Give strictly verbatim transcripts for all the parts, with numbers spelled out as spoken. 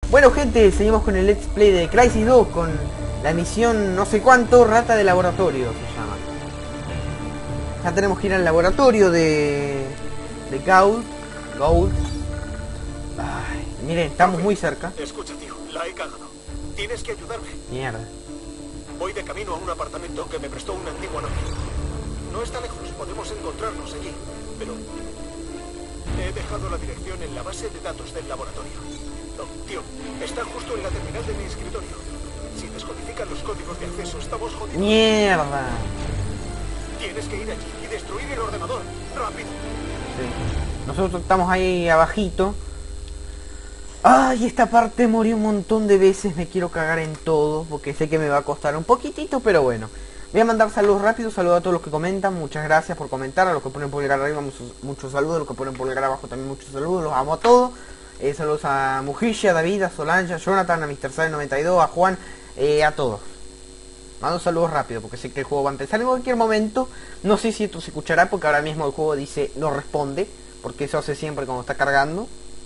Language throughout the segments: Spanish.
Bueno, gente, seguimos con el Let's Play de Crysis dos, con la misión no sé cuánto, rata de laboratorio se llama. Ya tenemos que ir al laboratorio de... de Gault. Gault. Ay, miren, estamos muy cerca. Escucha, tío, la he cagado. Tienes que ayudarme. Mierda. Voy de camino a un apartamento que me prestó un antiguo novio. No está lejos, podemos encontrarnos allí, pero... he dejado la dirección en la base de datos del laboratorio. No, tío, está justo en la terminal de mi escritorio. Si descodifican los códigos de acceso, estamos jodidos. Mierda. Tienes que ir allí y destruir el ordenador. ¡Rápido! Sí. Nosotros estamos ahí abajito. Ay, esta parte morí un montón de veces. Me quiero cagar en todo, porque sé que me va a costar un poquitito, pero bueno. Voy a mandar saludos rápidos, saludos a todos los que comentan, muchas gracias por comentar, a los que ponen pulgar arriba muchos, muchos saludos, a los que ponen pulgar abajo también muchos saludos, los amo a todos. Eh, saludos a Mujilla, a David, a Solange, a Jonathan, a mister Sale noventa y dos, a Juan, eh, a todos. Mando saludos rápido porque sé que el juego va a empezar en cualquier momento. No sé si esto se escuchará porque ahora mismo el juego dice no responde, porque eso hace siempre cuando está cargando.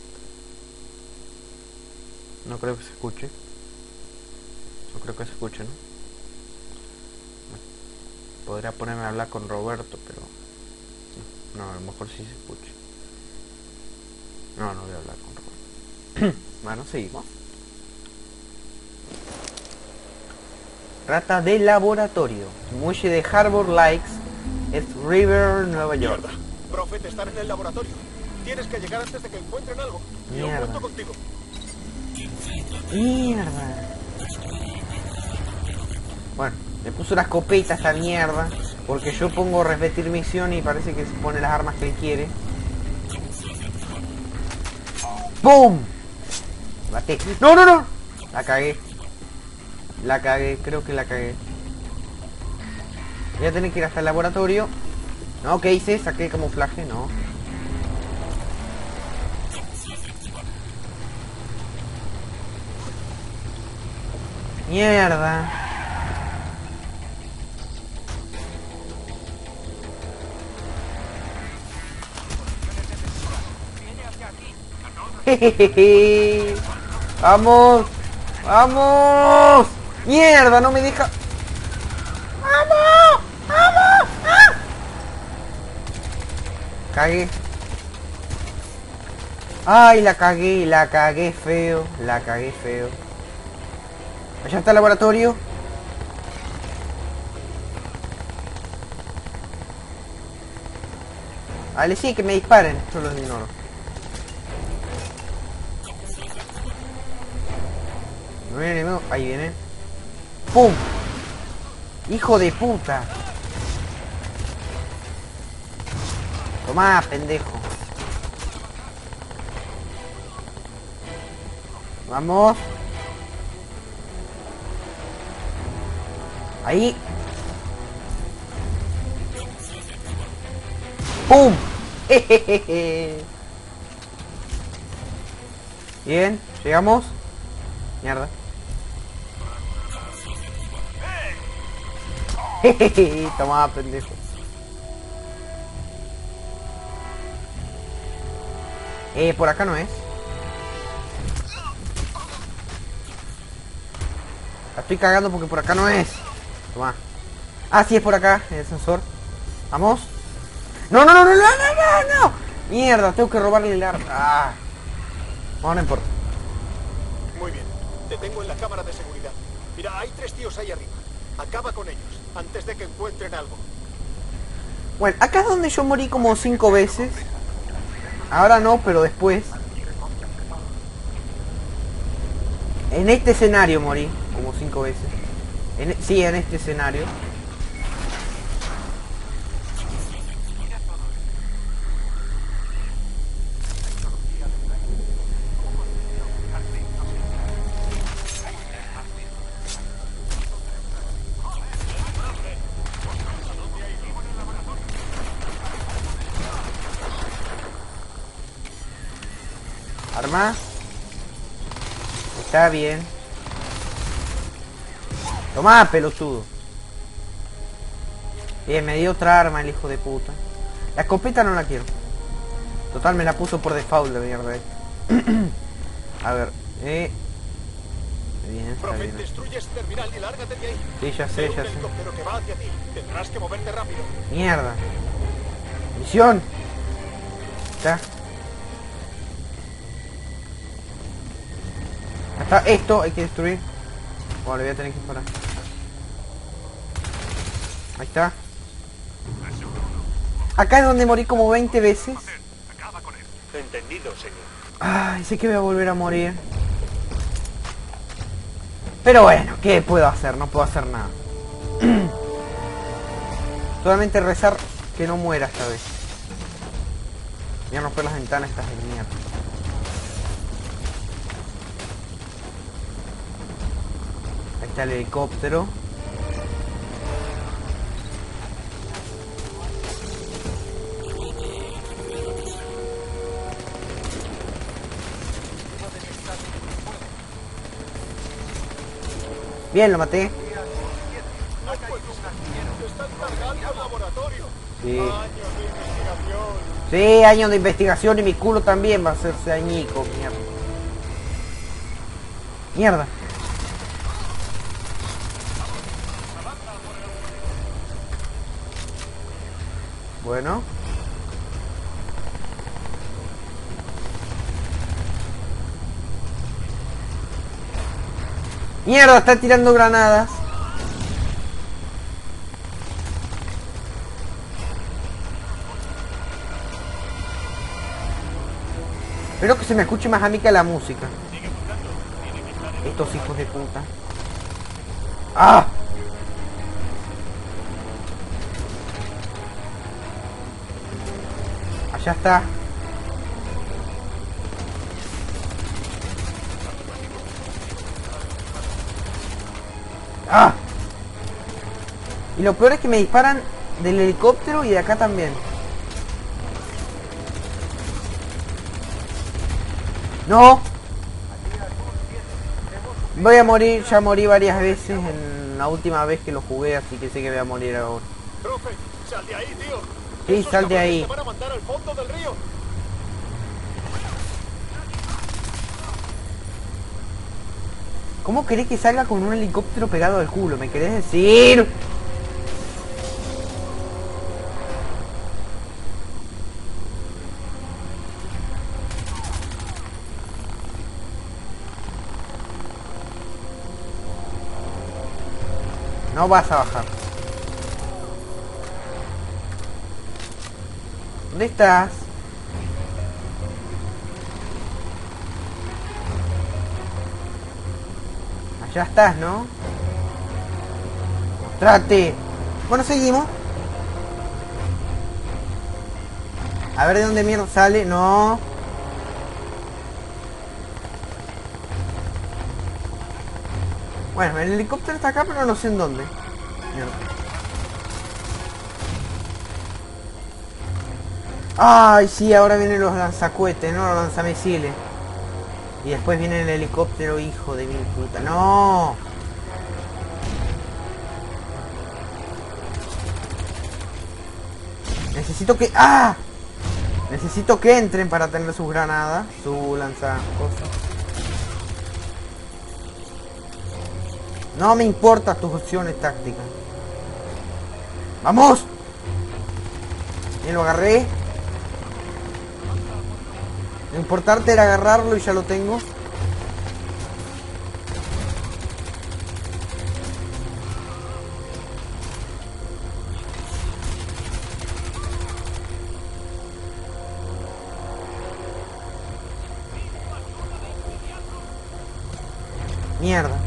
No creo que se escuche. No creo que se escuche, ¿no? Podría ponerme a hablar con Roberto, pero... no, a lo mejor sí se escucha. No, no voy a hablar con Roberto. Bueno, seguimos. Rata de laboratorio. Muelle de Harbor Lakes, East River, Nueva York. Mierda. Prophet, estar en el laboratorio. Tienes que llegar antes de que encuentren algo. Yo Mierda. cuento contigo. Mierda. Bueno, le puso la escopeta a esta mierda, porque yo pongo repetir misión y parece que se pone las armas que él quiere. ¡Boom! Maté. ¡No, no, no! La cagué. La cagué, creo que la cagué. Voy a tener que ir hasta el laboratorio. No, ¿qué hice? Saqué el camuflaje, no. Mierda. Jejeje. Vamos. Vamos. Mierda, no me deja. Vamos. Vamos. ¡Ah! Cagué. Ay, la cagué, la cagué feo. La cagué feo. Allá está el laboratorio. Vale, sí, que me disparen. Yo los ignoro. No viene enemigo. Ahí viene. ¡Pum! ¡Hijo de puta! Tomá, pendejo. Vamos. Ahí. ¡Pum! Jejeje. Bien, llegamos. Mierda. Jejeje, toma, pendejo. Eh, por acá no es. La estoy cagando porque por acá no es. Toma. Ah, sí, es por acá, el sensor. Vamos. No, no, no, no, no, no, no, no. Mierda, tengo que robarle el arma. Ah. No, no importa. Muy bien. Te tengo en la cámara de seguridad. Mira, hay tres tíos ahí arriba. Acaba con ellos, antes de que encuentren algo. Bueno, acá es donde yo morí como cinco veces. Ahora no, pero después. En este escenario morí como cinco veces. En, sí, en este escenario. Arma. Está bien. Tomá, pelotudo. Bien, me dio otra arma el hijo de puta. La escopeta no la quiero. Total, me la puso por default de mierda. A ver, eh, Bien, está Prophet, bien. destruye ese terminal y lárgate de ahí. Sí, ya sé, Veo ya un sé. helicóptero que va hacia ti. Tendrás que moverte rápido. Mierda. Misión. Está. Hasta esto hay que destruir. Bueno, voy a tener que parar. Ahí está. Acá es donde morí como veinte veces. Acaba con él. Entendido, señor. Ay, sé que voy a volver a morir. Pero bueno, ¿qué puedo hacer? No puedo hacer nada. Solamente rezar que no muera esta vez. Voy a romper las ventanas estas de mierda. Ahí está el helicóptero. Bien, lo maté. Están cargando el laboratorio. Sí. Años de investigación. Sí, años de investigación y mi culo también va a hacerse añico, mierda. Mierda. Bueno. Mierda, está tirando granadas. Espero que se me escuche más a mí que la música. Estos hijos de puta. ¡Ah! Allá está. ¡Ah! Y lo peor es que me disparan del helicóptero y de acá también. ¡No! Voy a morir, ya morí varias veces en la última vez que lo jugué, así que sé que voy a morir ahora. Profe, sal de ahí, tío. Sí, Esos sal de cabrones ahí. Te van a mandar al fondo del río. ¿Cómo querés que salga con un helicóptero pegado al culo? ¿Me querés decir? No vas a bajar. ¿Dónde estás? Allá estás, ¿no? Mostrate. Bueno, seguimos. A ver de dónde mierda sale. No. Bueno, el helicóptero está acá, pero no sé en dónde. Mierda. Ay, sí, ahora vienen los lanzacohetes, no los lanzamisiles. Y después viene el helicóptero, hijo de mil puta. ¡No! Necesito que... ¡Ah! Necesito que entren para tener sus granadas, su lanzacosas. No me importan tus opciones tácticas. ¡Vamos! Bien, lo agarré. Lo importante era agarrarlo y ya lo tengo. Mierda.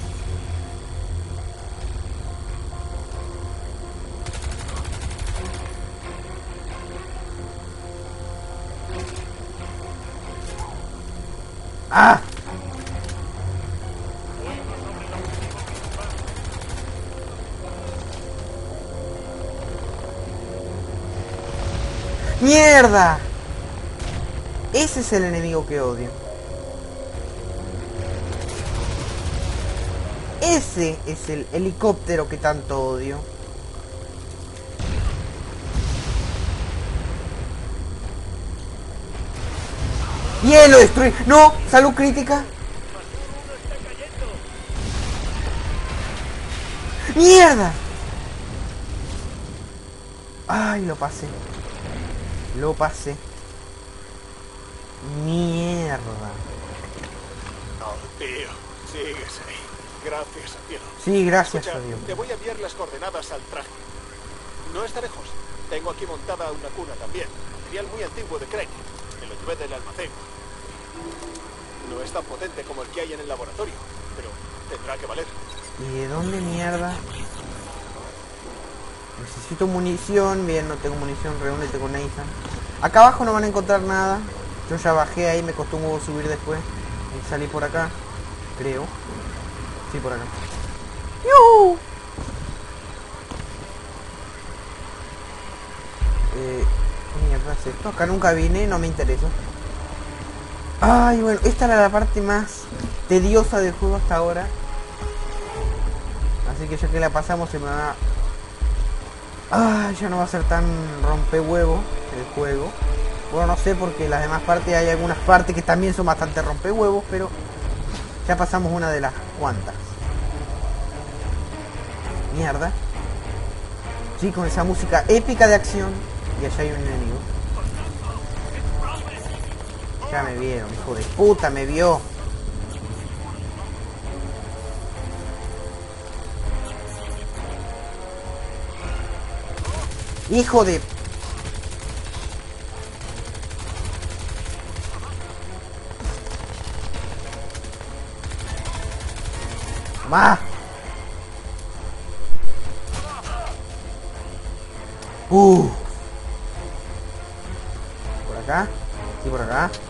¡Ah! ¡Mierda! Ese es el enemigo que odio. Ese es el helicóptero que tanto odio. Bien, lo destruí. ¡No! ¡Salud crítica! ¡Mierda! Ay, lo pasé. Lo pasé. Mierda. Oh, tío, sigues ahí. Gracias a Dios. Sí, gracias Escucha, a Dios. te voy a enviar las coordenadas al traje. No está lejos. Tengo aquí montada una cuna también. Material muy antiguo de Crane. Me lo llevé del almacén. No es tan potente como el que hay en el laboratorio, pero tendrá que valer. ¿Y de dónde mierda? Necesito munición. Bien, no tengo munición. Reúnete con Nathan. Acá abajo no van a encontrar nada. Yo ya bajé ahí. Me costó un huevo subir después. Y salí por acá. Creo. Sí, por acá. ¡Yuhu! Eh, ¿qué mierda es esto? Acá nunca vine. No me interesa. Ay, bueno. Esta era la parte más tediosa del juego hasta ahora. Así que ya que la pasamos se me va... Ah, ya no va a ser tan rompehuevo el juego. Bueno, no sé porque las demás partes hay algunas partes que también son bastante rompehuevos, pero ya pasamos una de las cuantas. Mierda. Sí, con esa música épica de acción. Y allá hay un enemigo. Ya me vieron, hijo de puta, me vio. Hijo de... ¡Más! Uh. Por acá. Sí, por acá.